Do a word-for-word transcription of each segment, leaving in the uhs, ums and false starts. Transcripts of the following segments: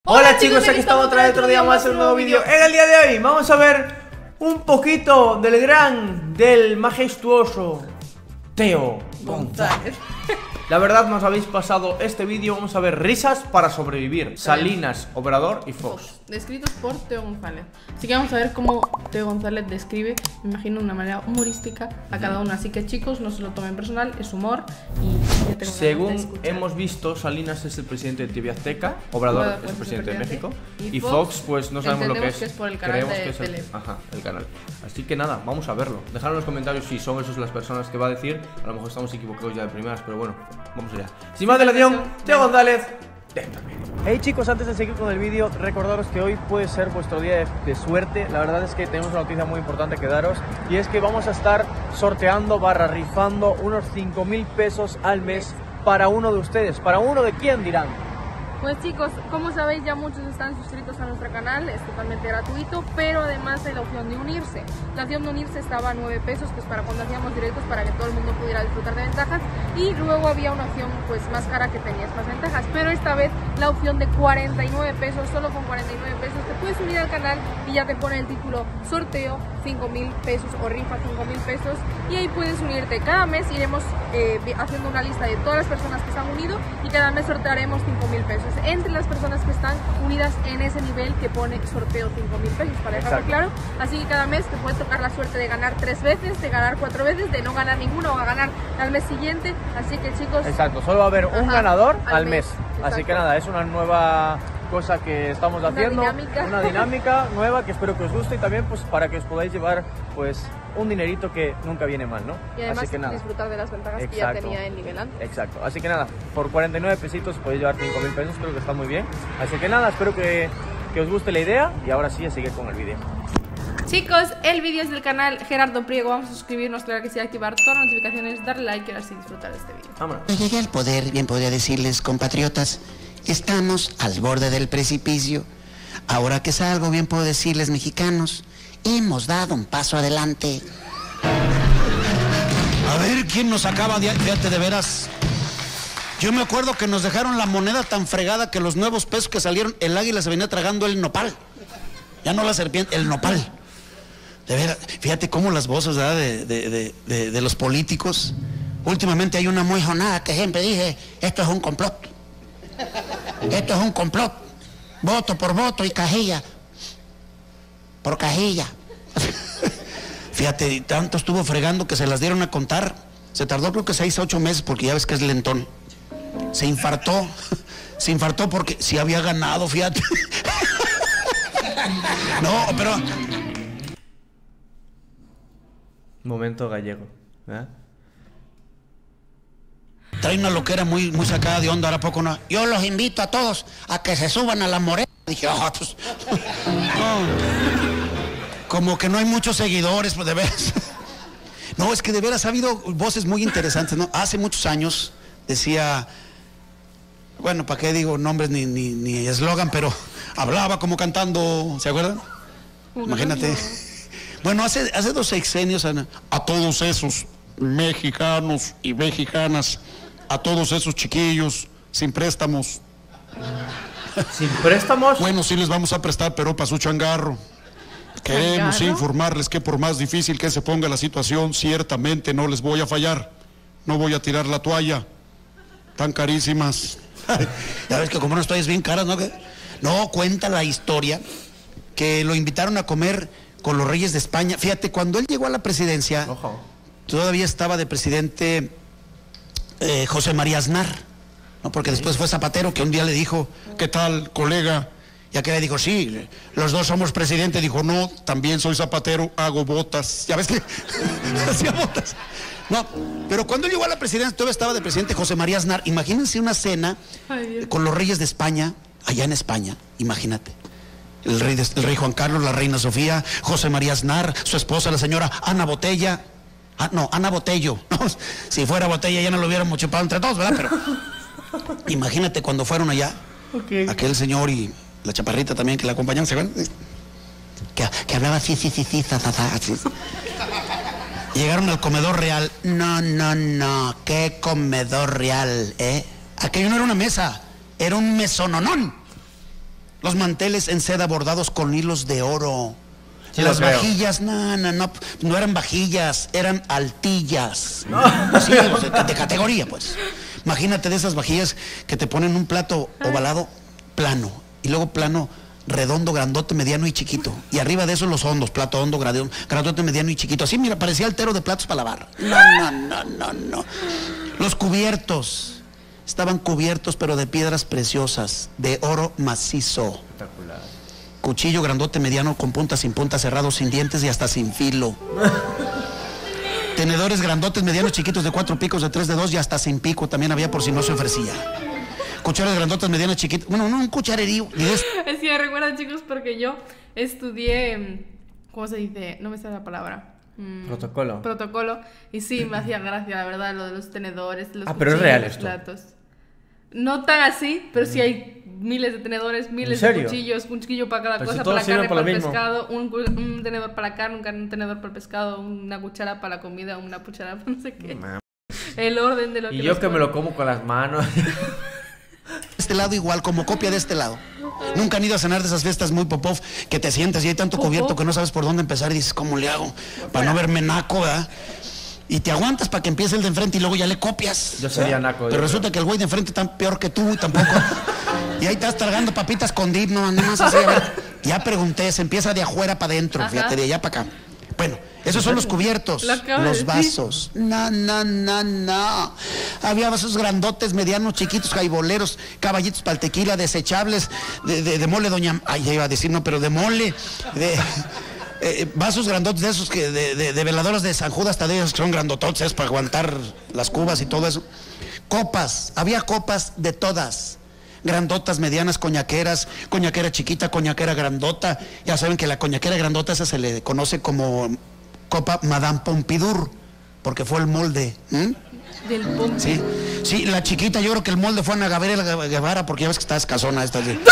Hola chicos, aquí estamos otra vez otro día más en un nuevo vídeo. En el día de hoy vamos a ver un poquito del gran, del majestuoso Teo González. La verdad nos habéis pasado este vídeo. Vamos a ver risas para sobrevivir. Salinas, Obrador y Fox, descritos por Teo González. Así que vamos a ver cómo Teo González describe, me imagino, de una manera humorística a cada uno. Así que chicos, no se lo tomen personal, es humor. Y ya tengo según hemos visto, Salinas es el presidente de T V Azteca, Obrador bueno, pues es el presidente, presidente de México y, y Fox, Fox pues no sabemos lo que es, que es por el canal creemos de que es tele. el, ajá, el canal. Así que nada, vamos a verlo. Dejadlo en los comentarios si son esas las personas que va a decir. A lo mejor estamos equivocados ya de primeras, pero bueno, vamos allá. Sin más dilación, Teo González. Hey chicos, antes de seguir con el vídeo, recordaros que hoy puede ser vuestro día de, de suerte. La verdad es que tenemos una noticia muy importante que daros, y es que vamos a estar sorteando barra rifando unos cinco mil pesos al mes para uno de ustedes. ¿Para uno de quién dirán? Pues chicos, como sabéis, ya muchos están suscritos a nuestro canal, es totalmente gratuito, pero además hay la opción de unirse. La opción de unirse estaba a nueve pesos, que es para cuando hacíamos directos, para que todo el mundo pudiera disfrutar de ventajas, y luego había una opción pues más cara que tenías más ventajas, pero esta vez la opción de cuarenta y nueve pesos, solo con cuarenta y nueve pesos te puedes unir al canal y ya te pone el título sorteo cinco mil pesos o rifa cinco mil pesos, y ahí puedes unirte. Cada mes iremos eh, haciendo una lista de todas las personas que se han unido y cada mes sortearemos cinco mil pesos entre las personas que están unidas en ese nivel que pone sorteo cinco mil pesos, para dejarlo Exacto. claro. Así que cada mes te puede tocar la suerte de ganar tres veces, de ganar cuatro veces, de no ganar ninguno o a ganar al mes siguiente. Así que chicos, exacto, solo va a haber un ajá, ganador al, al mes, mes. Así que nada, es una nueva cosa que estamos una haciendo, dinámica. una dinámica nueva que espero que os guste, y también pues para que os podáis llevar pues un dinerito que nunca viene mal, ¿no? Y además así que nada, disfrutar de las ventajas exacto, que ya tenía el nivel antes. Exacto, así que nada, por cuarenta y nueve pesitos podéis llevar cinco mil pesos, creo que está muy bien. Así que nada, espero que, que os guste la idea, y ahora sí a seguir con el vídeo. Chicos, el vídeo es del canal Gerardo Priego. Vamos a suscribirnos, claro que sí, activar todas las notificaciones, darle like y ahora sí disfrutar de este vídeo. Vámonos. Cuando llegué al poder, bien podría decirles, compatriotas, estamos al borde del precipicio. Ahora que salgo, bien puedo decirles, mexicanos, hemos dado un paso adelante. A ver, ¿quién nos acaba de, fíjate, de veras? Yo me acuerdo que nos dejaron la moneda tan fregada que los nuevos pesos que salieron, el águila se venía tragando el nopal. Ya no la serpiente, el nopal. De veras, fíjate cómo las voces, ¿verdad?, de, de, de, de, de los políticos. Últimamente hay una muy jonada que siempre dice, esto es un complot. Esto es un complot. Voto por voto y cajilla por cajilla. Fíjate, tanto estuvo fregando que se las dieron a contar. Se tardó creo que seis a ocho meses, porque ya ves que es lentón. Se infartó. Se infartó porque sí había ganado, fíjate. No, pero... Momento gallego, ¿verdad? Trae una loquera muy, muy sacada de onda, ¿a poco no? Yo los invito a todos a que se suban a la morena. Dije, ah, pues... No. Como que no hay muchos seguidores, pues de veras. No, es que de veras ha habido voces muy interesantes, ¿no? Hace muchos años decía... Bueno, ¿para qué digo nombres ni ni ni eslogan? Pero hablaba como cantando, ¿se acuerdan? Imagínate. Bueno, hace, hace dos sexenios a, a todos esos mexicanos y mexicanas, a todos esos chiquillos sin préstamos. ¿Sin préstamos? Bueno, sí les vamos a prestar, pero para su changarro. Queremos ¿Changarro? informarles que por más difícil que se ponga la situación, ciertamente no les voy a fallar. No voy a tirar la toalla. Tan carísimas. Ya ves que como no estoy es bien caras, ¿no? No, cuenta la historia que lo invitaron a comer con los reyes de España. Fíjate, cuando él llegó a la presidencia, Ojo. todavía estaba de presidente eh, José María Aznar, ¿no? Porque después fue Zapatero, que un día le dijo, ¿qué tal, colega? Y aquel le dijo, sí, los dos somos presidente. Dijo, no, también soy Zapatero, hago botas. ¿Ya ves que hacía botas? No, pero cuando él llegó a la presidencia, todavía estaba de presidente José María Aznar. Imagínense una cena Ay, con los reyes de España, allá en España, imagínate. El rey, de, el rey Juan Carlos, la reina Sofía, José María Aznar, su esposa, la señora Ana Botella. Ah, no, Ana Botello. No, si fuera Botella ya no lo hubiéramos chupado entre todos, ¿verdad? Pero imagínate cuando fueron allá, Okay. aquel señor y la chaparrita también que la acompañaban, ¿se acuerdan? Que, que hablaba así, sí, sí, sí, za, za, za, así. Llegaron al comedor real. No, no, no, qué comedor real, ¿eh? Aquello no era una mesa, era un mesononón. Los Los manteles en seda bordados con hilos de oro. Sí, Las lo creo. vajillas, no, no, no, no eran vajillas, eran altillas. Sí, pues, de, de categoría, pues. Imagínate de esas vajillas que te ponen un plato ovalado plano y luego plano redondo, grandote, mediano y chiquito. Y arriba de eso los hondos, plato hondo, grado- grandote, mediano y chiquito. Así, mira, parecía altero de platos para lavar. No, no, no, no, no. Los cubiertos estaban cubiertos, pero de piedras preciosas, de oro macizo. Espectacular. Cuchillo grandote, mediano, con punta, sin punta, cerrado, sin dientes y hasta sin filo. Tenedores grandotes, medianos, chiquitos, de cuatro picos, de tres, de dos y hasta sin pico. También había por si no se ofrecía. Cucharas grandotas, medianas, chiquitas. Bueno, no, un cucharerío. Y es... Es que me recuerdan, chicos, porque yo estudié, ¿cómo se dice? No me sale la palabra. Mm, Protocolo. Protocolo. Y sí, me hacía gracia, la verdad, lo de los tenedores, los Ah, pero es cuchillos, real los esto. platos. No tan así, pero sí hay miles de tenedores, miles de serio? cuchillos, un cuchillo para cada Pero si cosa, todos para la sirven carne, para para lo el mismo. pescado, un, cu- un tenedor para la carne, un, can- un tenedor para el pescado, una cuchara para la comida, una cuchara para no sé qué. El orden de lo que Y les yo que me ponen. lo como con las manos. este lado igual, como copia de este lado. Nunca han ido a cenar de esas fiestas muy popov que te sientas y hay tanto Popov. cubierto que no sabes por dónde empezar y dices, ¿cómo le hago? Para no verme naco, ¿verdad? Y te aguantas para que empiece el de enfrente y luego ya le copias. Yo sería ¿verdad? naco, Pero yo resulta que el güey de enfrente está peor que tú y tampoco. Y ahí estás tragando papitas con dip, no, nada más así, a ver. Ya pregunté, se empieza de afuera para adentro, Ajá. fíjate, de allá para acá. Bueno, esos son los cubiertos, Lo acabo de los decir. vasos. No, no, no, no. Había vasos grandotes, medianos, chiquitos, jaiboleros, caballitos para el tequila, desechables, de, de, de mole, doña... Ay, ya iba a decir, no, pero de mole, de... eh, vasos grandotes de esos que de, de, de veladoras de San Judas Tadeo, que son grandototes para aguantar las cubas y todo eso. Copas, había copas de todas. Grandotas, medianas, coñaqueras, coñaquera chiquita, coñaquera grandota. Ya saben que la coñaquera grandota esa se le conoce como copa Madame Pompadour, porque fue el molde. ¿m? Del pompi. Sí, sí, la chiquita yo creo que el molde fue Ana Gabriela Guevara, porque ya ves que está escasona esta. ¿Sí?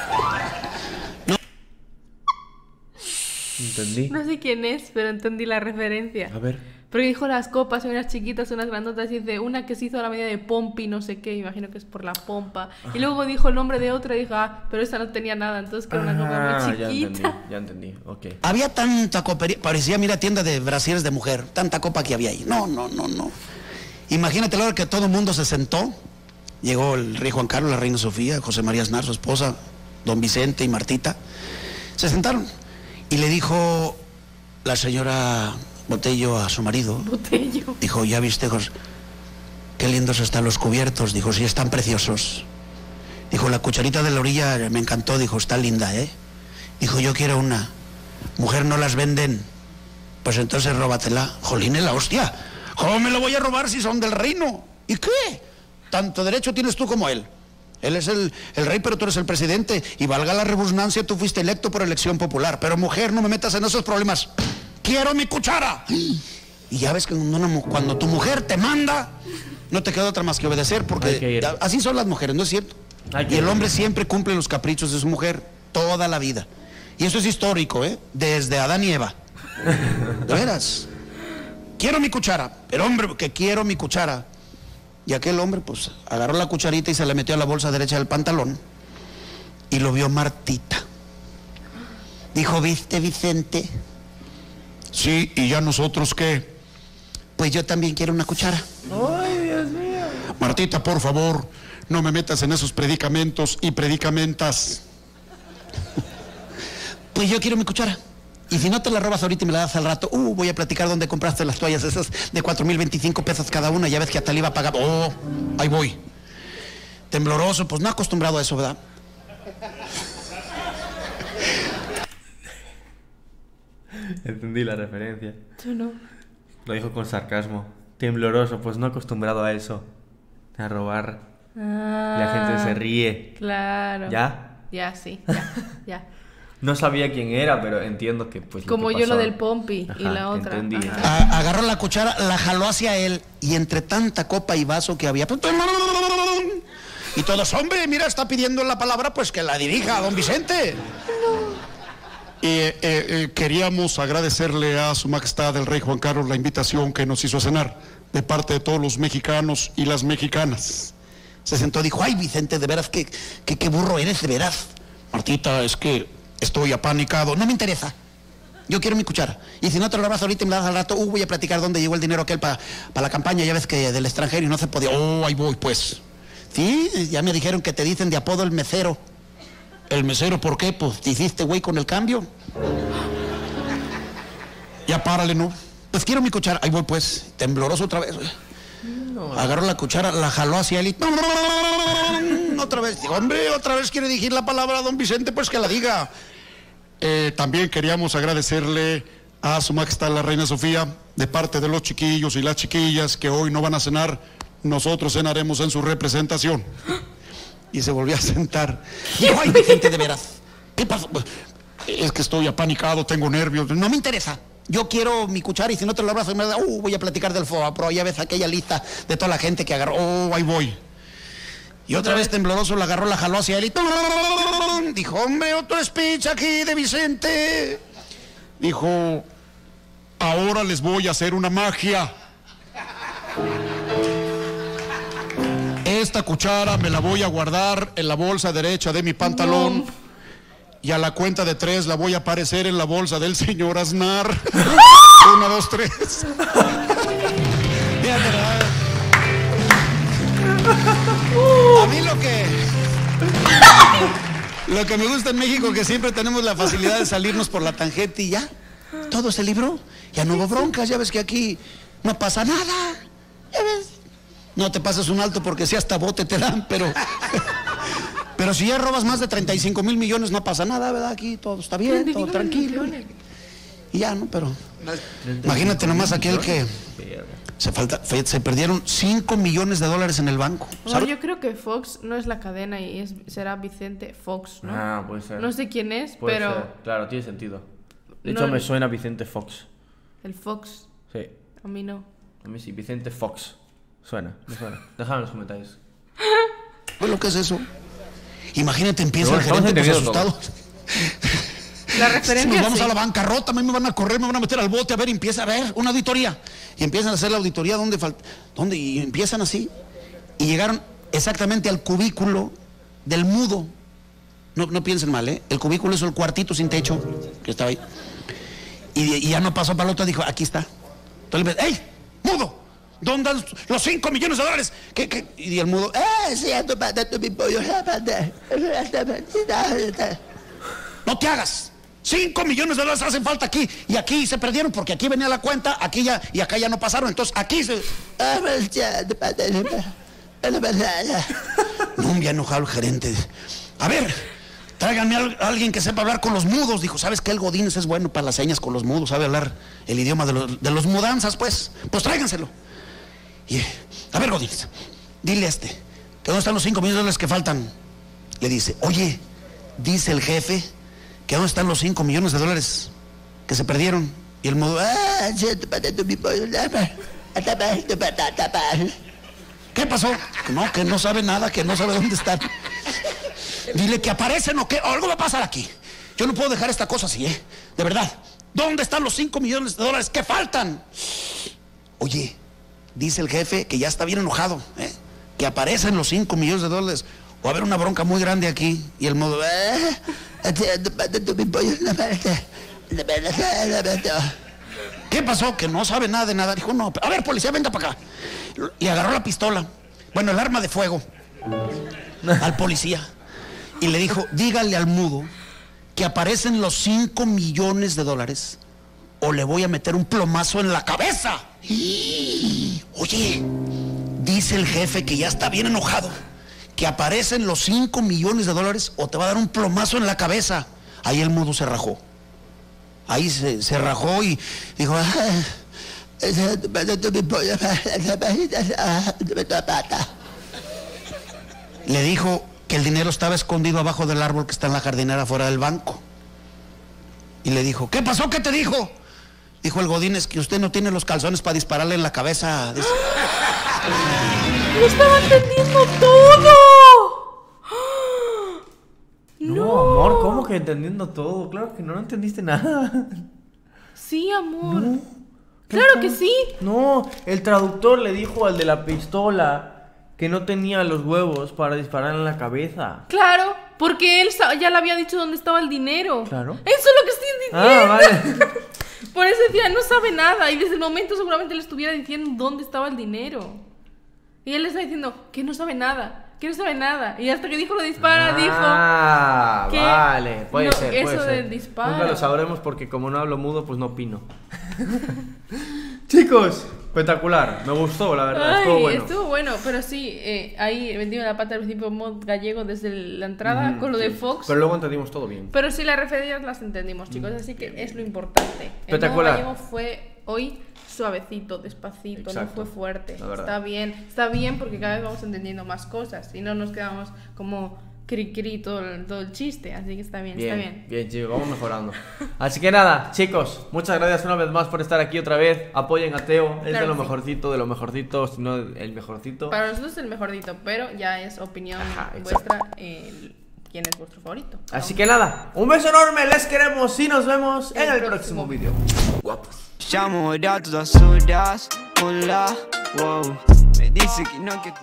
Entendí. No sé quién es, pero entendí la referencia. A ver. Porque dijo las copas, unas chiquitas, unas grandotas, y dice una que se hizo a la medida de Pompi, no sé qué, imagino que es por la pompa. Y luego dijo el nombre de otra y dijo, ah, pero esta no tenía nada, entonces que era una copa Ah, muy ya entendí, chiquita. ya entendí. Ok. Había tanta copería, parecía, mira, tienda de brasieres de mujer, tanta copa que había ahí. No, no, no, no. Imagínate la hora que todo el mundo se sentó. Llegó el rey Juan Carlos, la reina Sofía, José María Aznar, su esposa, don Vicente y Martita. Se sentaron y le dijo la señora Botello a su marido. Botello. Dijo, ya viste, Jos- qué lindos están los cubiertos. Dijo, sí, están preciosos. Dijo, la cucharita de la orilla me encantó. Dijo, está linda, ¿eh? Dijo, yo quiero una. Mujer, no las venden. Pues entonces róbatela. Jolín, la hostia. ¿Cómo me lo voy a robar si son del reino? ¿Y qué? Tanto derecho tienes tú como él. Él es el, el rey, pero tú eres el presidente. Y valga la redundancia, tú fuiste electo por elección popular. Pero mujer, no me metas en esos problemas. ¡Quiero mi cuchara! Y ya ves que cuando, una mu- cuando tu mujer te manda, no te queda otra más que obedecer, Hay que porque ir. a- así son las mujeres, ¿no es cierto? Hay que Y el ir. hombre siempre cumple los caprichos de su mujer toda la vida. Y eso es histórico, ¿eh? Desde Adán y Eva. ¿De veras? Quiero mi cuchara. El hombre que quiero mi cuchara. Y aquel hombre, pues, agarró la cucharita y se la metió a la bolsa derecha del pantalón. Y lo vio Martita. Dijo, ¿viste, Vicente? Sí, ¿y ya nosotros qué? Pues yo también quiero una cuchara. Ay, Dios mío. Martita, por favor, no me metas en esos predicamentos y predicamentas. Pues yo quiero mi cuchara. Y si no te la robas ahorita y me la das al rato, uh, voy a platicar dónde compraste las toallas esas de cuatro mil veinticinco pesos cada una. Ya ves que hasta le iba a pagar. Oh, ahí voy. Tembloroso, pues no acostumbrado a eso, ¿verdad? Entendí la referencia. Yo no. Lo dijo con sarcasmo. Tembloroso, pues no acostumbrado a eso. A robar. Ah, La gente se ríe. Claro. ¿Ya? Ya, sí, ya, ya. No sabía quién era, pero entiendo que pues. Como que yo pasó. lo del Pompi y Ajá, la otra. entendí. Ajá. A- agarró la cuchara, la jaló hacia él y entre tanta copa y vaso que había... Y todos, hombre, mira, está pidiendo la palabra, pues que la dirija a don Vicente. Eh, eh, eh, queríamos agradecerle a Su Majestad el Rey Juan Carlos la invitación que nos hizo a cenar de parte de todos los mexicanos y las mexicanas. Se sentó y dijo, ay, Vicente, de veras, qué, qué, qué burro eres, de veras. Martita, es que estoy apanicado. No me interesa. Yo quiero mi cuchara. Y si no te lo grabas ahorita y me la das al rato, uh, voy a platicar dónde llegó el dinero aquel para pa la campaña. Ya ves que del extranjero y no se podía. Oh, ahí voy, pues. Sí, ya me dijeron que te dicen de apodo el mesero. ¿El mesero por qué? Pues te hiciste güey con el cambio. Ya párale, ¿no? Pues quiero mi cuchara. Ahí voy, pues. Tembloroso otra vez, güey. No. Agarró la cuchara, la jaló hacia él y... Otra vez. Digo, hombre, otra vez quiere decir la palabra don Vicente, pues que la diga. Eh, también queríamos agradecerle a Su Majestad la Reina Sofía, de parte de los chiquillos y las chiquillas que hoy no van a cenar, nosotros cenaremos en su representación. Y se volvió a sentar. Dijo, ay, Vicente, de veras, ¿qué pasó? Es que estoy apanicado, tengo nervios. No me interesa. Yo quiero mi cuchara y si no te lo abrazo, me da, uh, voy a platicar del FOA, pero ya ves aquella lista de toda la gente que agarró. Oh, ahí voy. Y otra vez tembloroso la agarró, la jaló hacia él y... Dijo, hombre, otro speech aquí de Vicente. Dijo, ahora les voy a hacer una magia. Esta cuchara me la voy a guardar en la bolsa derecha de mi pantalón. No. Y a la cuenta de tres la voy a aparecer en la bolsa del señor Aznar. Una, dos, tres. A mí lo que... Lo que me gusta en México, que siempre tenemos la facilidad de salirnos por la tangente y ya. Todo se libró. Ya no hubo broncas. Ya ves que aquí no pasa nada. Ya ves. No te pasas un alto porque si hasta bote te dan, pero... Pero si ya robas más de treinta y cinco mil millones no pasa nada, ¿verdad? Aquí todo está bien, todo tranquilo. Y ya, ¿no? Pero imagínate nomás aquel que se, falta, se perdieron cinco millones de dólares en el banco. No, yo creo que Fox no es la cadena y es, será Vicente Fox, ¿no? Ah, puede ser. No sé quién es, puede pero... ser. Claro, tiene sentido. De no, hecho, me suena Vicente Fox. ¿El Fox? Sí. A mí no. A mí sí, Vicente Fox. Suena, me suena. Dejadme en los comentarios. Pues lo que es eso. Imagínate, empieza el gerente pues asustado. La referencia si nos vamos sí. a la bancarrota, a mí me van a correr, me van a meter al bote, a ver, empieza a ver una auditoría. Y empiezan a hacer la auditoría donde falta, donde y empiezan así. Y llegaron exactamente al cubículo del mudo. No, no piensen mal, ¿eh? El cubículo es el cuartito sin techo que estaba ahí. Y, y ya no pasó para el otro, dijo, aquí está. Entonces le ¡ey, mudo! ¿Dónde están los cinco millones de dólares? ¿Qué, qué? Y el mudo, ¡eh, sí, no te hagas! Cinco millones de dólares hacen falta aquí. Y aquí se perdieron porque aquí venía la cuenta, aquí ya, y acá ya no pasaron. Entonces aquí se... No, me ha enojado el gerente. A ver, tráiganme a alguien que sepa hablar con los mudos. Dijo, ¿sabes qué? El Godínez es bueno para las señas con los mudos. Sabe hablar el idioma de los, de los mudanzas, pues. Pues tráiganselo. Y, a ver, Godínez, dile a este, ¿que dónde están los cinco millones de dólares que faltan? Le dice, oye, dice el jefe que dónde están los cinco millones de dólares que se perdieron. Y el mudo, ¿qué pasó? No, que no sabe nada, que no sabe dónde están. Dile que aparecen o que o algo va a pasar aquí. Yo no puedo dejar esta cosa así, ¿eh? De verdad. ¿Dónde están los cinco millones de dólares que faltan? Oye, dice el jefe que ya está bien enojado, ¿eh? Que aparecen los cinco millones de dólares. O va a haber una bronca muy grande aquí. Y el modo... ¿Qué pasó? Que no sabe nada de nada. Dijo, no, a ver, policía, venga para acá. Y agarró la pistola. Bueno, el arma de fuego. Al policía. Y le dijo, dígale al mudo que aparecen los cinco millones de dólares o le voy a meter un plomazo en la cabeza. Y, oye, dice el jefe que ya está bien enojado, que aparecen los cinco millones de dólares o te va a dar un plomazo en la cabeza. Ahí el mudo se rajó. Ahí se, se rajó y dijo... Le dijo que el dinero estaba escondido abajo del árbol que está en la jardinera fuera del banco. Y le dijo, ¿qué pasó? ¿Qué te dijo? Dijo el Godínez que usted no tiene los calzones para dispararle en la cabeza. ¡Lo estaba entendiendo todo! No, no, amor, ¿cómo que entendiendo todo? Claro que no, no entendiste nada. Sí, amor. No. Claro que sí. No, el traductor le dijo al de la pistola que no tenía los huevos para disparar en la cabeza. Claro. porque él ya le había dicho dónde estaba el dinero. Claro. Eso es lo que estoy diciendo. Ah, vale. Por eso decía, no sabe nada. Y desde el momento seguramente le estuviera diciendo dónde estaba el dinero. Y él le está diciendo que no sabe nada. Que no sabe nada. Y hasta que dijo lo dispara, ah, dijo. Que vale. Puede no, ser. Puede eso ser. del disparo. Nunca lo sabremos porque como no hablo mudo, pues no opino. Chicos, espectacular. Me gustó, la verdad. Ay, estuvo bueno. Estuvo bueno, pero sí, eh, ahí vendimos la pata al principio mod gallego desde la entrada Mm, con lo de sí. Fox. Pero luego entendimos todo bien. Pero sí, las referencias las entendimos, chicos, así que es lo importante. Espectacular. El modo gallego fue hoy suavecito, despacito, Exacto, no fue fuerte. la verdad. Está bien, está bien porque cada vez vamos entendiendo más cosas y no nos quedamos como cri cri todo el, todo el chiste, así que está bien, Bien, está bien. bien, chicos, vamos mejorando. Así que nada, chicos, muchas gracias una vez más por estar aquí otra vez. Apoyen a Teo, es Claro de lo que sí. mejorcito, de lo mejorcito, si no el mejorcito. Para nosotros es el mejorcito, pero ya es opinión Ajá, exacto. vuestra eh, quién es vuestro favorito. Así que nada, un beso enorme, les queremos y nos vemos en el El próximo próximo. vídeo. Guapos. Llamo a todas horas, hola, wow. Me dice que no, que